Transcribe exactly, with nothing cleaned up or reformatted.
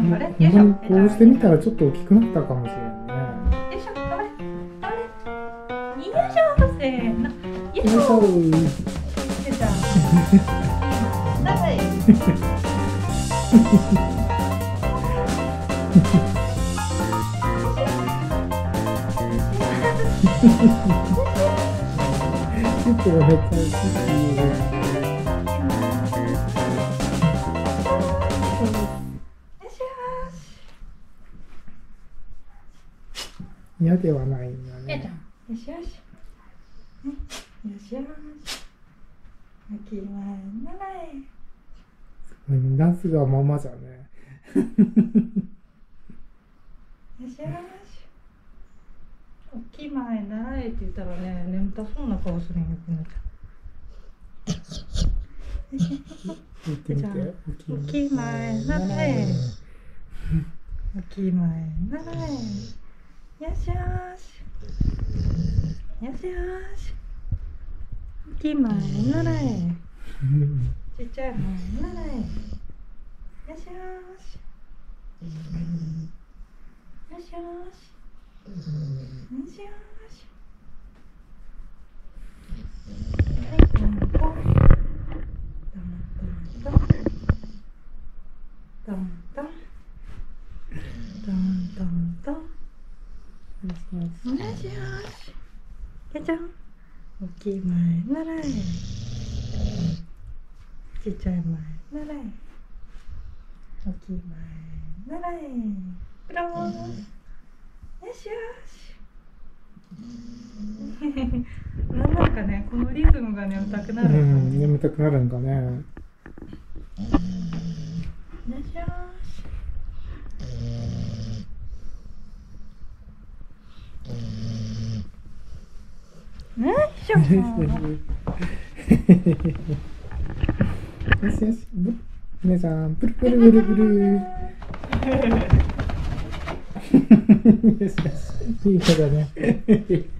頑張れ。よいしょ。こうしてみたらちょっと大きくなったかもしれないね。よいしょ。頑張れ。頑張れ。よいしょ。せーの。よいしょ。出た。長い。ちょっとめっちゃ大きい。嫌ではないんだね。よしよし。よしよし。秋前ならえ。ダンスがままじゃね。よしよし。大きい前ならえって言ったらね、眠たそうな顔するんよ、くなちゃん。言ってみて。大きい前ならえ。大きい前ならえ。よしよし。よしよし。大きい前ならえ。ちっちゃい前ならえ。よしよし。よしよし。よしよし。はい、どんどん。どんどん。どんどん。どんどんどん。よしよし。じゃじゃん。大きい前ならえ。ちっちゃい前ならえ。大きい前ならえ。ブロー。よしよし。なんなんかね、このリズムが眠たくなる。うん、眠たくなるんかね。よしよし。よいしょ。よしよし。姉さん、プルプルプルプル。よしよし。いい子だね。